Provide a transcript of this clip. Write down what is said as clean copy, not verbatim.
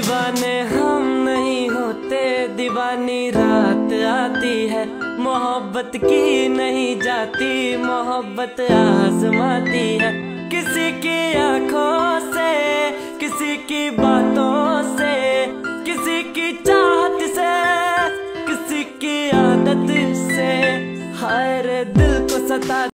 दीवाने हम नहीं होते, दीवानी रात आती है। मोहब्बत की नहीं जाती, मोहब्बत आजमाती है। किसी की आंखों से, किसी की बातों से, किसी की चाहत से, किसी की आदत से। हाय रे दिल को सता